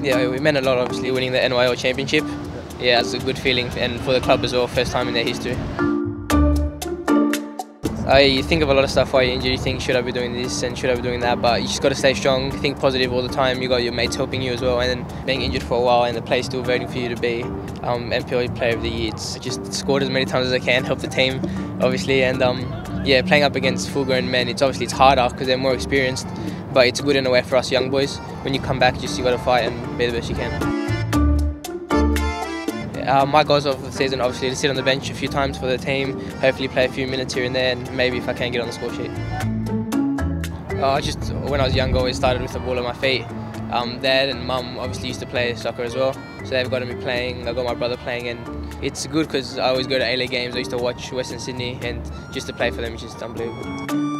Yeah, it meant a lot, obviously, winning the NYL Championship. Yeah, it's a good feeling, and for the club as well, first time in their history. You think of a lot of stuff while you're injured. You think, should I be doing this and should I be doing that? But you just got to stay strong, think positive all the time. You got your mates helping you as well, and then being injured for a while and the players still voting for you to be NPL Player of the Year. It's just scored as many times as I can, help the team, obviously, and yeah, playing up against full-grown men, it's harder because they're more experienced, but it's good in a way for us young boys. When you come back, you got to fight and be the best you can. My goals of the season, obviously, to sit on the bench a few times for the team, hopefully play a few minutes here and there, and maybe if I can get on the score sheet. When I was young, I always started with the ball at my feet. Dad and Mum obviously used to play soccer as well, so they've got me playing. I've got my brother playing, and it's good because I always go to A-League games. I used to watch Western Sydney, and just to play for them is just unbelievable.